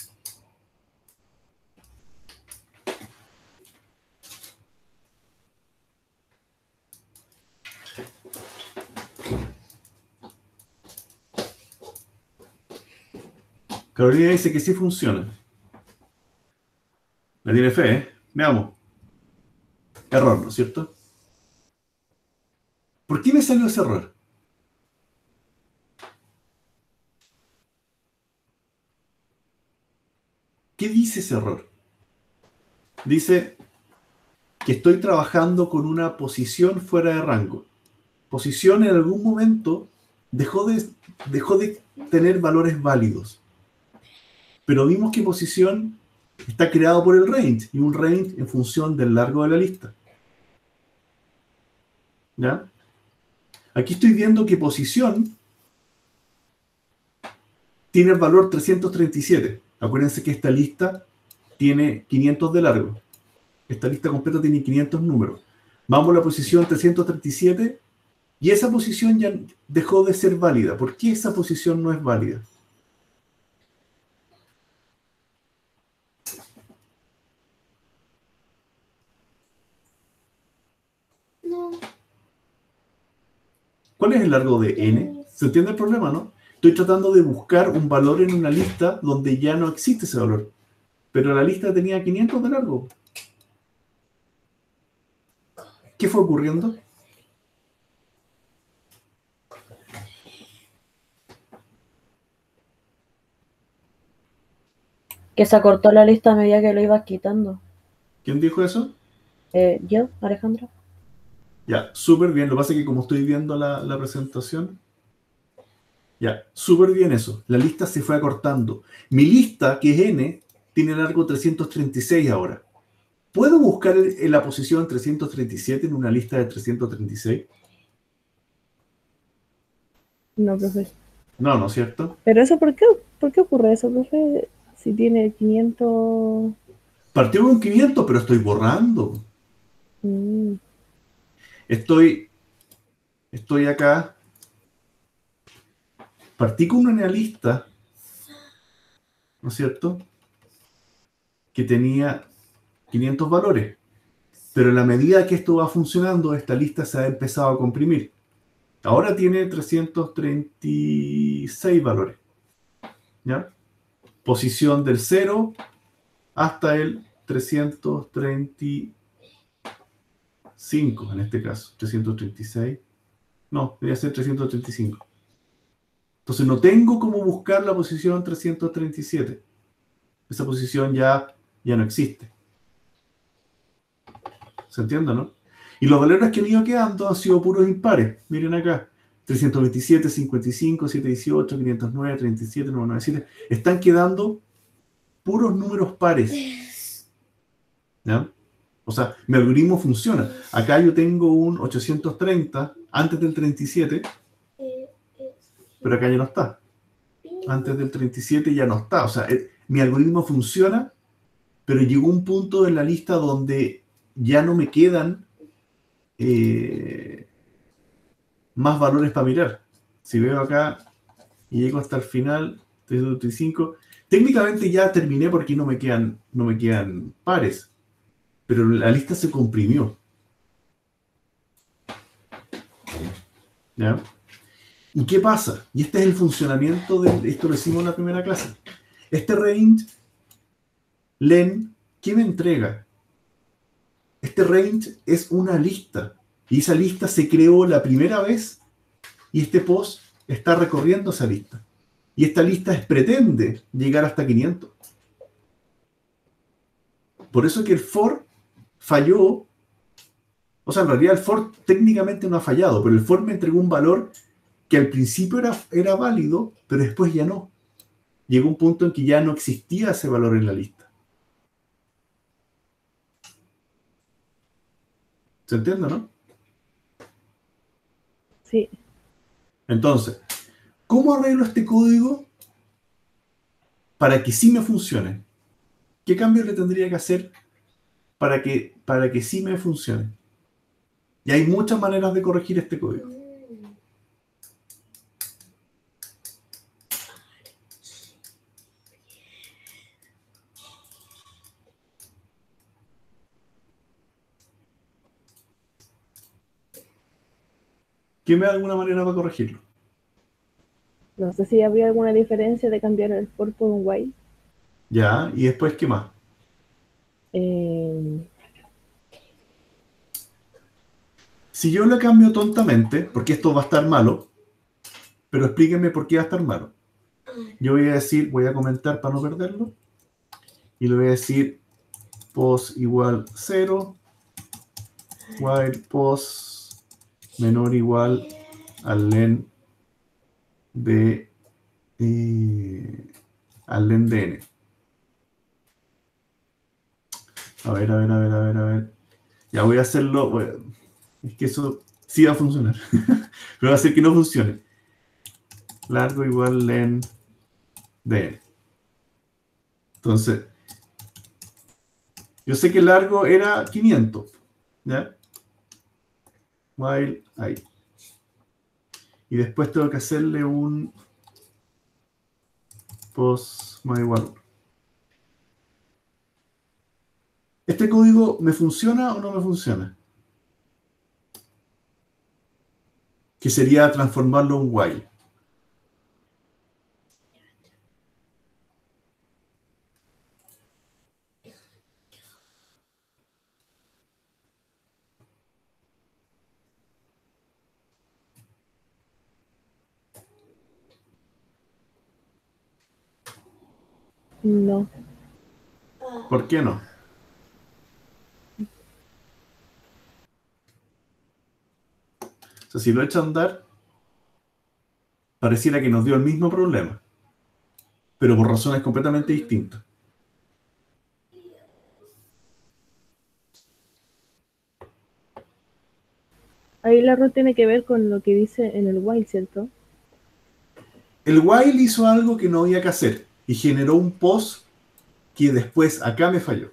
Carolina dice que sí funciona. La tiene fe, ¿eh? Veamos. Error, ¿no es cierto? ¿Por qué me salió ese error? ¿Qué dice ese error? Dice que estoy trabajando con una posición fuera de rango. Posición en algún momento dejó de, dejó de tener valores válidos. Pero vimos que posición está creado por el range, y un range en función del largo de la lista. ¿Ya? Aquí estoy viendo que posición tiene el valor trescientos treinta y siete. Acuérdense que esta lista tiene quinientos de largo. Esta lista completa tiene quinientos números. Vamos a la posición trescientos treinta y siete y esa posición ya dejó de ser válida. ¿Por qué esa posición no es válida? No. ¿Cuál es el largo de n? ¿Se entiende el problema, no? Estoy tratando de buscar un valor en una lista donde ya no existe ese valor. Pero la lista tenía quinientos de largo. ¿Qué fue ocurriendo? Que se acortó la lista a medida que lo ibas quitando. ¿Quién dijo eso? Eh, ¿Yo, Alejandra? Ya, súper bien. Lo que pasa es que como estoy viendo la, la presentación... Ya, súper bien eso. La lista se fue acortando. Mi lista, que es n, tiene largo trescientos treinta y seis ahora. ¿Puedo buscar en la posición trescientos treinta y siete en una lista de trescientos treinta y seis? No, profe. No, ¿no es cierto? Pero eso, ¿por qué, ¿por qué ocurre eso, profe? Si tiene quinientos... Partió con quinientos, pero estoy borrando. Mm, Estoy, estoy acá. Partí con una lista, ¿no es cierto?, que tenía quinientos valores. Pero en la medida que esto va funcionando, esta lista se ha empezado a comprimir. Ahora tiene trescientos treinta y seis valores. ¿Ya? Posición del cero hasta el trescientos treinta y cinco, en este caso. trescientos treinta y seis. No, debería ser trescientos treinta y cinco. Entonces no tengo cómo buscar la posición trescientos treinta y siete. Esa posición ya, ya no existe. ¿Se entiende, no? Y los valores que han ido quedando han sido puros impares. Miren acá. trescientos veintisiete, cincuenta y cinco, setecientos dieciocho, quinientos nueve, treinta y siete, novecientos noventa y siete. Están quedando puros números pares. ¿Ya? O sea, mi algoritmo funciona. Acá yo tengo un ochocientos treinta antes del treinta y siete. Pero acá ya no está. Antes del treinta y siete ya no está. O sea, el, mi algoritmo funciona, pero llegó un punto en la lista donde ya no me quedan eh, más valores para mirar. Si veo acá y llego hasta el final, tres, dos, tres, cinco, técnicamente ya terminé porque no me quedan, no me quedan pares, pero la lista se comprimió. ¿Ya? ¿Y qué pasa? Y este es el funcionamiento de esto lo hicimos en la primera clase. Este range, len, ¿qué me entrega? Este range es una lista. Y esa lista se creó la primera vez y este post está recorriendo esa lista. Y esta lista es, pretende llegar hasta quinientos. Por eso que el for falló. O sea, en realidad el for técnicamente no ha fallado, pero el for me entregó un valor que al principio era, era válido, pero después ya no. Llegó un punto en que ya no existía ese valor en la lista. ¿Se entiende, no? Sí. Entonces, ¿cómo arreglo este código para que sí me funcione? ¿Qué cambios le tendría que hacer para que, para que sí me funcione? Y hay muchas maneras de corregir este código. ¿Quién me da alguna manera para corregirlo? No sé si habría alguna diferencia de cambiar el for por un while. Ya, y después, ¿qué más? Eh, Si yo lo cambio tontamente, porque esto va a estar malo, pero explíquenme por qué va a estar malo. Yo voy a decir, voy a comentar para no perderlo, y le voy a decir pos igual cero, while pos menor o igual al len de eh, al len de n. A ver, a ver, a ver, a ver, a ver. Ya voy a hacerlo. Voy a, es que eso sí va a funcionar. Pero va a hacer que no funcione. Largo igual len de n. Entonces, yo sé que el largo era quinientos. ¿Ya? While ahí. Y después tengo que hacerle un post más igual. ¿Este código me funciona o no me funciona? Que sería transformarlo en while. no. ¿Por qué no? O sea, si lo echo a andar, pareciera que nos dio el mismo problema, pero por razones completamente distintas. Ahí el error tiene que ver con lo que dice en el while, ¿cierto? El while hizo algo que no había que hacer y generó un post que después acá me falló.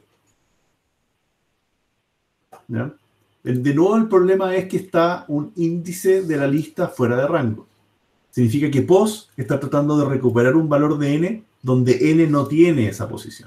¿Ya? De nuevo el problema es que está un índice de la lista fuera de rango. Significa que post está tratando de recuperar un valor de n donde n no tiene esa posición.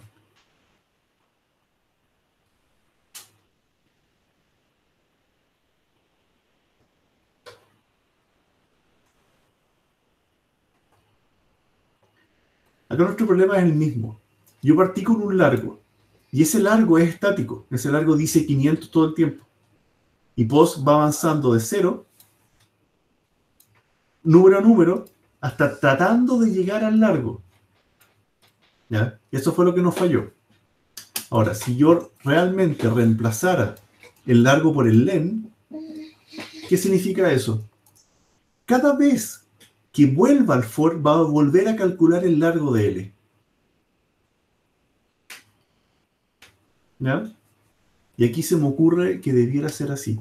Acá nuestro problema es el mismo. Yo partí con un largo y ese largo es estático. Ese largo dice quinientos todo el tiempo. Y post va avanzando de cero, número a número, hasta tratando de llegar al largo. ¿Ya? Y eso fue lo que nos falló. Ahora, si yo realmente reemplazara el largo por el len, ¿qué significa eso? Cada vez que vuelva al for, va a volver a calcular el largo de L. ¿Ya? Y aquí se me ocurre que debiera ser así.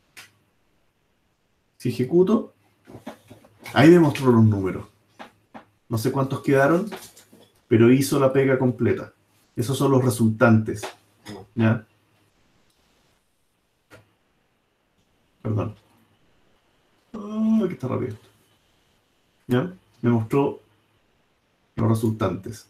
Si ejecuto, ahí me mostró los números. No sé cuántos quedaron, pero hizo la pega completa. Esos son los resultantes. ¿Ya? Perdón. ver que está rápido esto. ¿Ya? Me mostró los resultantes.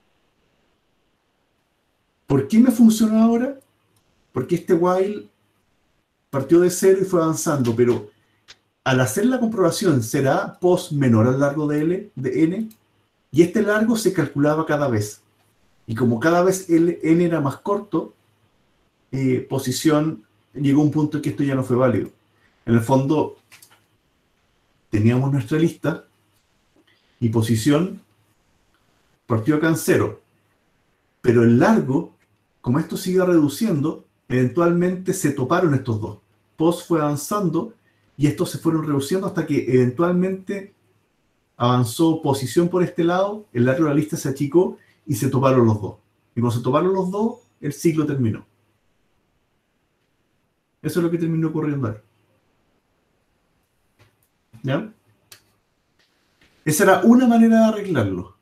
¿Por qué me funciona ahora? Porque este while partió de cero y fue avanzando, pero al hacer la comprobación será pos menor al largo de L, de N, y este largo se calculaba cada vez. Y como cada vez L, N era más corto, eh, posición llegó a un punto en que esto ya no fue válido. En el fondo, teníamos nuestra lista y posición partió acá en cero. Pero el largo, como esto sigue reduciendo, eventualmente se toparon estos dos. Pos fue avanzando y estos se fueron reduciendo hasta que eventualmente avanzó posición por este lado, el largo de la lista se achicó y se toparon los dos. Y cuando se toparon los dos, el ciclo terminó. Eso es lo que terminó ocurriendo ahí. ¿Ya? Esa era una manera de arreglarlo.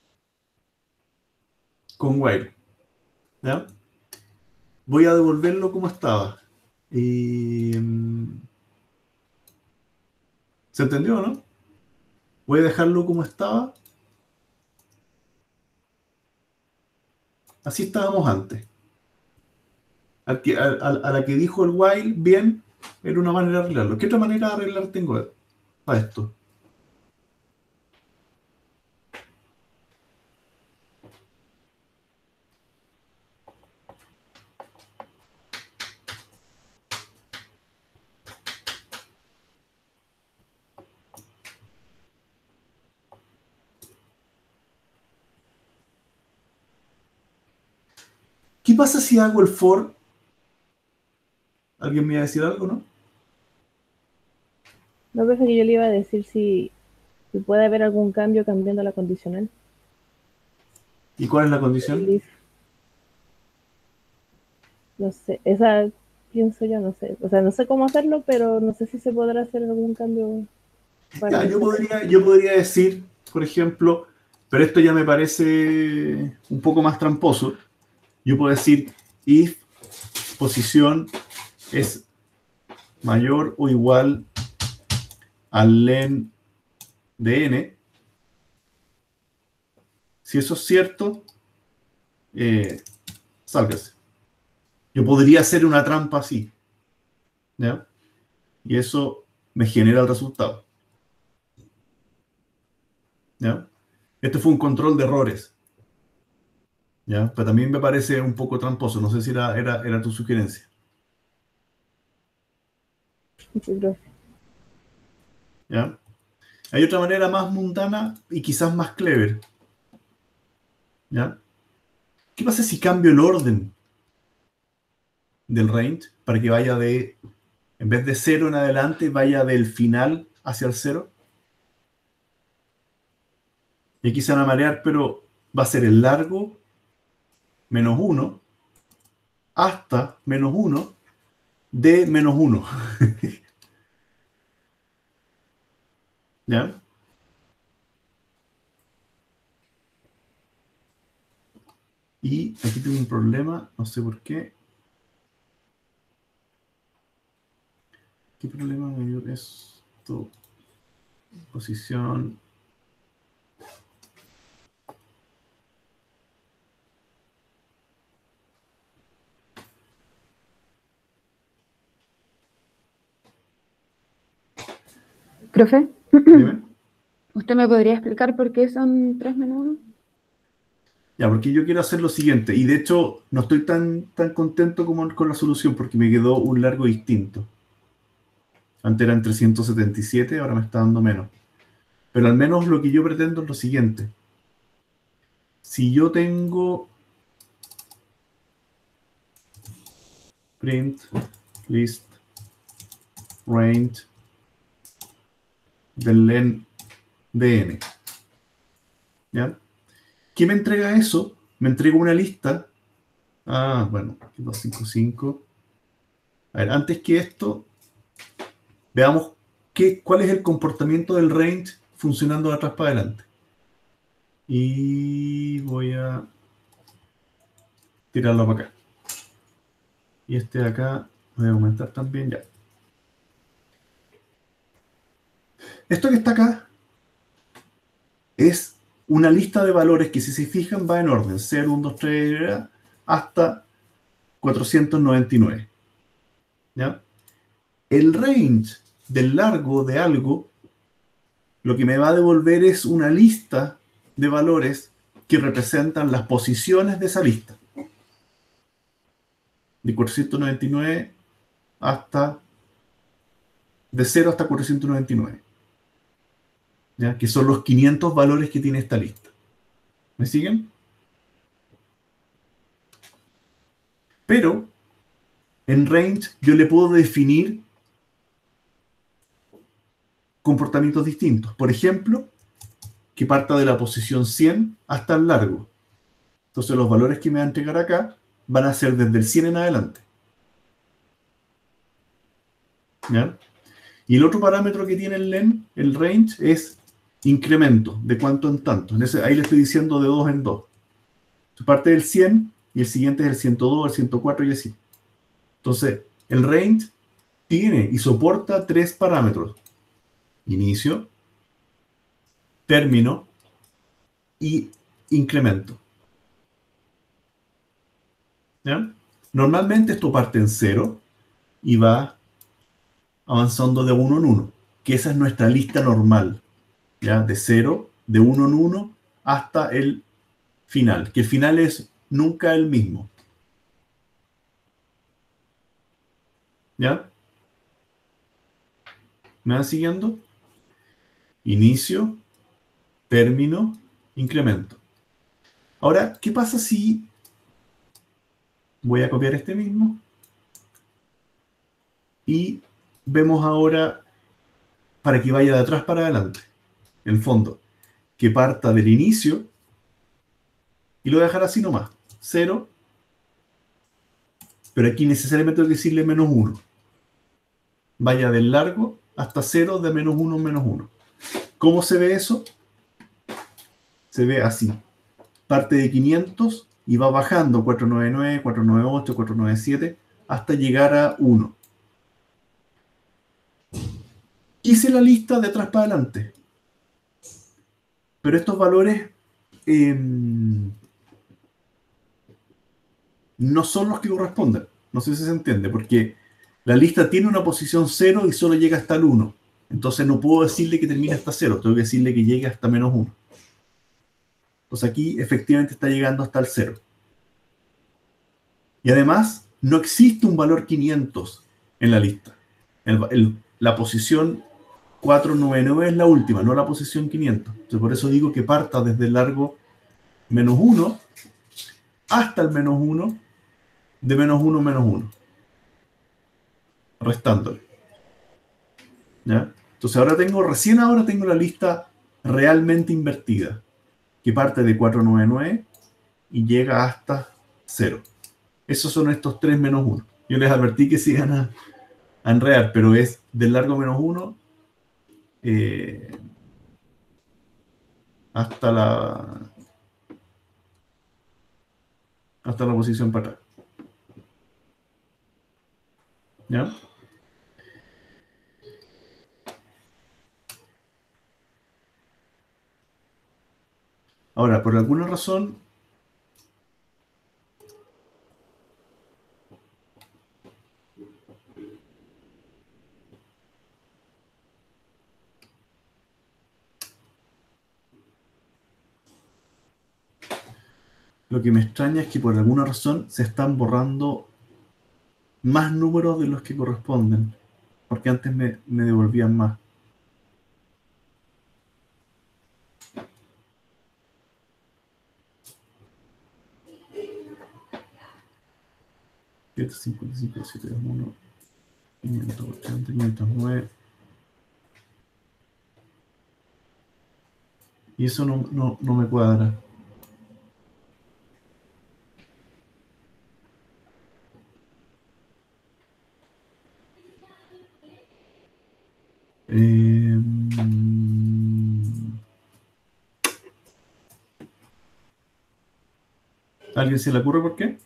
Con while. ¿Ya? Voy a devolverlo como estaba. Y... ¿se entendió, no? Voy a dejarlo como estaba. Así estábamos antes. A, que, a, a la que dijo el while, bien, era una manera de arreglarlo. ¿Qué otra manera de arreglar tengo para esto? ¿Qué pasa si hago el for? ¿Alguien me iba a decir algo, no? No pensé que yo le iba a decir si, si puede haber algún cambio cambiando la condicional. ¿Y cuál es la condición? El if. No sé, esa pienso yo, no sé. O sea, no sé cómo hacerlo, pero no sé si se podrá hacer algún cambio. Para Ya, yo, podría, yo podría decir, por ejemplo, pero esto ya me parece un poco más tramposo. Yo puedo decir if posición es mayor o igual al len de n. Si eso es cierto, eh, sálgase. Yo podría hacer una trampa así, ¿ya? Y eso me genera el resultado, ¿ya? Este fue un control de errores, ¿ya? Pero también me parece un poco tramposo. No sé si era, era, era tu sugerencia. Sí, profe. ¿Ya? Hay otra manera más mundana y quizás más clever, ¿ya? ¿Qué pasa si cambio el orden del range para que vaya de, en vez de cero en adelante, vaya del final hacia el cero? Y aquí se van a marear, pero va a ser el largo menos uno hasta menos uno de menos uno. ¿Ya? Y aquí tengo un problema, no sé por qué. ¿Qué problema mayor es esto? Posición. Profe, Dime. ¿usted me podría explicar por qué son tres menos uno? Ya, porque yo quiero hacer lo siguiente, y de hecho no estoy tan, tan contento como con la solución porque me quedó un largo distinto. Antes eran trescientos setenta y siete, ahora me está dando menos. Pero al menos lo que yo pretendo es lo siguiente. Si yo tengo print list range del len de n, ¿ya? ¿Qué me entrega eso? Me entrega una lista. Ah, bueno, doscientos cincuenta y cinco. A ver, antes que esto, veamos qué, cuál es el comportamiento del range funcionando de atrás para adelante. Y voy a tirarlo para acá. Y este de acá voy a aumentar también ya. Esto que está acá es una lista de valores que, si se fijan, va en orden cero, uno, dos, tres hasta cuatrocientos noventa y nueve. ¿Ya? El range del largo de algo lo que me va a devolver es una lista de valores que representan las posiciones de esa lista. De cuatrocientos noventa y nueve hasta... de cero hasta cuatrocientos noventa y nueve. ¿Ya? Que son los quinientos valores que tiene esta lista. ¿Me siguen? Pero en range yo le puedo definir comportamientos distintos. Por ejemplo, que parta de la posición cien hasta el largo. Entonces los valores que me va a entregar acá van a ser desde el cien en adelante. ¿Ya? Y el otro parámetro que tiene el len, el range, es incremento, de cuánto en tanto. En ese, ahí le estoy diciendo de dos en dos. Entonces, parte del cien y el siguiente es el ciento dos, el ciento cuatro y así. Entonces, el range tiene y soporta tres parámetros. Inicio, término y incremento. ¿Ya? Normalmente esto parte en cero y va avanzando de uno en uno, que esa es nuestra lista normal, ¿ya? De cero, de uno en uno, hasta el final, que el final es nunca el mismo. ¿Ya? ¿Me van siguiendo? Inicio, término, incremento. Ahora, ¿qué pasa si voy a copiar este mismo? Y vemos ahora, para que vaya de atrás para adelante, en el fondo, que parta del inicio y lo voy a dejar así nomás, cero, pero aquí necesariamente tengo que decirle menos uno. Vaya del largo hasta cero, de menos uno en menos uno. ¿Cómo se ve eso? Se ve así. Parte de quinientos y va bajando cuatrocientos noventa y nueve, cuatrocientos noventa y ocho, cuatrocientos noventa y siete, hasta llegar a uno. Hice la lista de atrás para adelante. Pero estos valores eh, no son los que corresponden. No sé si se entiende, porque la lista tiene una posición cero y solo llega hasta el uno. Entonces no puedo decirle que termine hasta cero, tengo que decirle que llegue hasta menos uno. Entonces aquí efectivamente está llegando hasta el cero. Y además no existe un valor quinientos en la lista. El, el, la posición cuatrocientos noventa y nueve es la última, no la posición quinientos. Entonces por eso digo que parta desde el largo menos uno hasta el menos uno, de menos uno menos uno, restándole. ¿Ya? Entonces ahora tengo, recién ahora tengo la lista realmente invertida, que parte de cuatrocientos noventa y nueve y llega hasta cero. Esos son estos tres menos uno. Yo les advertí que se iban a, a enredar, pero es del largo menos uno eh, hasta la hasta la posición para atrás. ¿Ya? Ahora, por alguna razón, lo que me extraña es que por alguna razón se están borrando más números de los que corresponden, porque antes me, me devolvían más. siete, cincuenta y cinco, siete, uno, quinientos ochenta, quinientos nueve. Y eso no, no, no me cuadra. Eh, ¿Alguien se le ocurre por qué?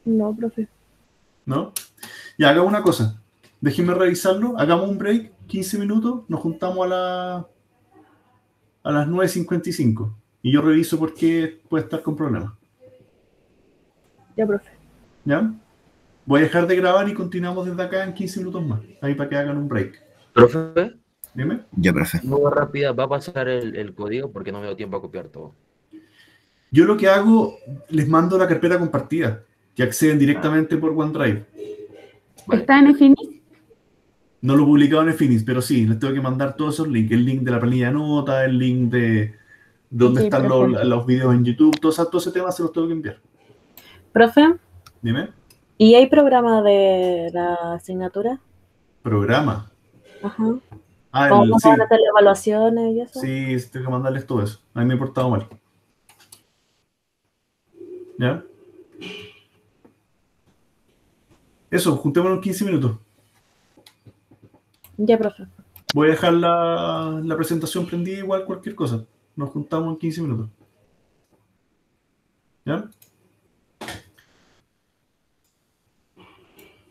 No, profe. ¿No? Ya, hagamos una cosa. Déjenme revisarlo. Hagamos un break, quince minutos. Nos juntamos a, la, a las nueve cincuenta y cinco. Y yo reviso por qué puede estar con problemas. Ya, profe. ¿Ya? Voy a dejar de grabar y continuamos desde acá en quince minutos más. Ahí para que hagan un break. Profe, Dime. Ya, profe. muy rápida, va a pasar el, el código porque no me dio tiempo a copiar todo. Yo lo que hago, les mando la carpeta compartida, que acceden directamente por OneDrive. Vale. ¿Está en Finis? No lo he publicado en Finis, pero sí, les tengo que mandar todos esos links. El link de la planilla de nota, el link de donde Sí, están profe. los, los videos en YouTube, todo, esa- todo ese tema se los tengo que enviar. Profe, Dime. ¿y hay programa de la asignatura? Programa. Ajá. Ah, ¿Cómo el, no sí, van a hacer las evaluaciones y eso? sí, tengo que mandarles todo eso. A mí me he portado mal. ¿Ya? Eso, juntémonos en quince minutos. Ya, profe. Voy a dejar la, la presentación prendida igual cualquier cosa. Nos juntamos en quince minutos. ¿Ya?